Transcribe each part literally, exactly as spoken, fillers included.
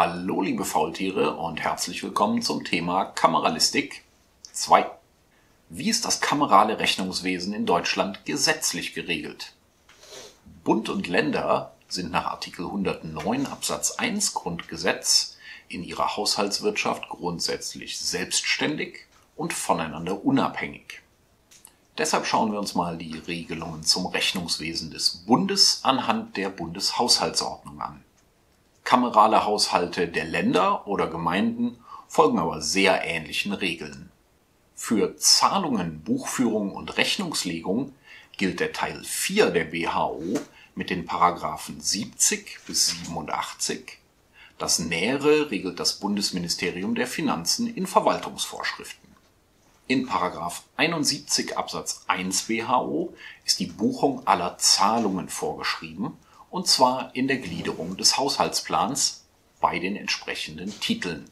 Hallo liebe Faultiere und herzlich willkommen zum Thema Kameralistik zwei. Wie ist das kamerale Rechnungswesen in Deutschland gesetzlich geregelt? Bund und Länder sind nach Artikel hundertneun Absatz eins Grundgesetz in ihrer Haushaltswirtschaft grundsätzlich selbstständig und voneinander unabhängig. Deshalb schauen wir uns mal die Regelungen zum Rechnungswesen des Bundes anhand der Bundeshaushaltsordnung an. Kamerale Haushalte der Länder oder Gemeinden folgen aber sehr ähnlichen Regeln. Für Zahlungen, Buchführung und Rechnungslegung gilt der Teil vier der B H O mit den Paragraphen siebzig bis siebenundachtzig. Das Nähere regelt das Bundesministerium der Finanzen in Verwaltungsvorschriften. In Paragraph einundsiebzig Absatz eins B H O ist die Buchung aller Zahlungen vorgeschrieben, und zwar in der Gliederung des Haushaltsplans bei den entsprechenden Titeln.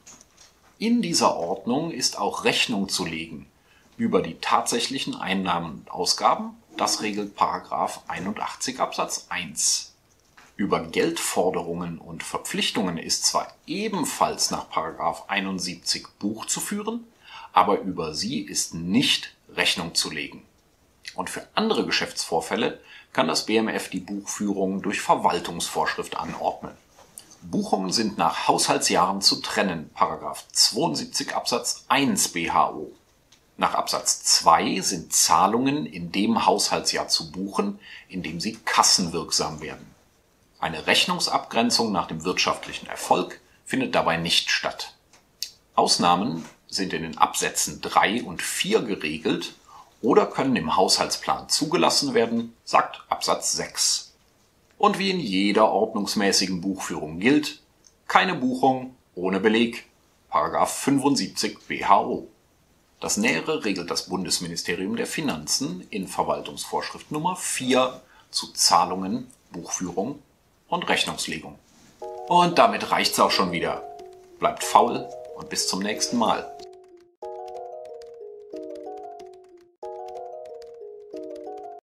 In dieser Ordnung ist auch Rechnung zu legen über die tatsächlichen Einnahmen und Ausgaben, das regelt Paragraph einundachtzig Absatz eins. Über Geldforderungen und Verpflichtungen ist zwar ebenfalls nach Paragraph einundsiebzig Buch zu führen, aber über sie ist nicht Rechnung zu legen. Und für andere Geschäftsvorfälle kann das B M F die Buchführung durch Verwaltungsvorschrift anordnen. Buchungen sind nach Haushaltsjahren zu trennen, Paragraph zweiundsiebzig Absatz eins B H O. Nach Absatz zwei sind Zahlungen in dem Haushaltsjahr zu buchen, in dem sie kassenwirksam werden. Eine Rechnungsabgrenzung nach dem wirtschaftlichen Erfolg findet dabei nicht statt. Ausnahmen sind in den Absätzen drei und vier geregelt oder können im Haushaltsplan zugelassen werden, sagt Absatz sechs. Und wie in jeder ordnungsmäßigen Buchführung gilt, keine Buchung ohne Beleg, Paragraph fünfundsiebzig B H O. Das Nähere regelt das Bundesministerium der Finanzen in Verwaltungsvorschrift Nummer vier zu Zahlungen, Buchführung und Rechnungslegung. Und damit reicht's auch schon wieder. Bleibt faul und bis zum nächsten Mal.